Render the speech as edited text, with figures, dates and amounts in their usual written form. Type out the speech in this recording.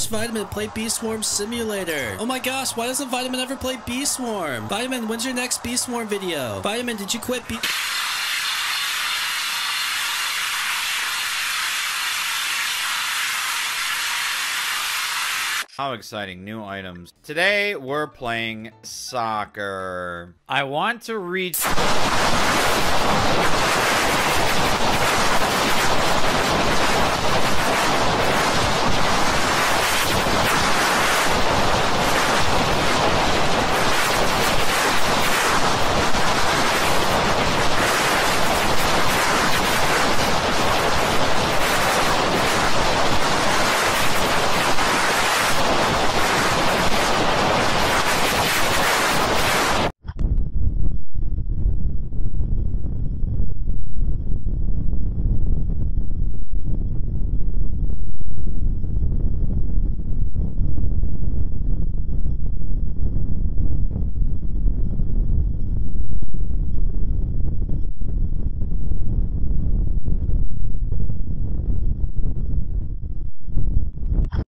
gosh, Vitamin, play Bee Swarm Simulator. Oh my gosh, why doesn't Vitamin ever play Bee Swarm? Vitamin, when's your next Bee Swarm video? Vitamin, did you quit Bee... How exciting, new items. Today, we're playing soccer. I want to reach...